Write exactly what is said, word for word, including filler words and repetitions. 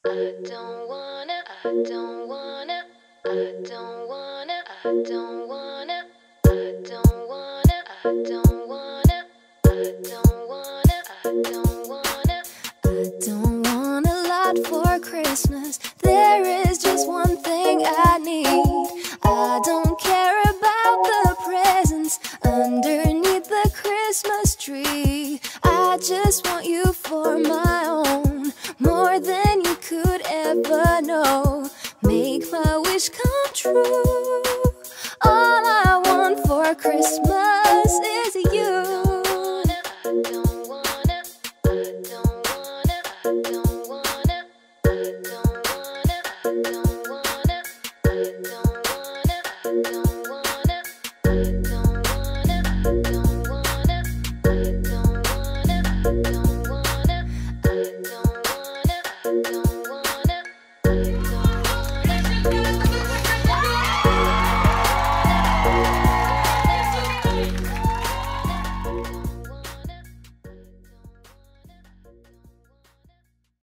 I don't wanna, I don't wanna, I don't wanna, I don't wanna, I don't wanna, I don't wanna, I don't wanna, I don't wanna. I don't want a lot for Christmas. There is just one thing I need. I don't care about the presents underneath the Christmas tree. I just want you for my own, more than you could ever know. Make my wish come true. All I want for Christmas is you. I don't wanna, I don't wanna, I don't wanna, I don't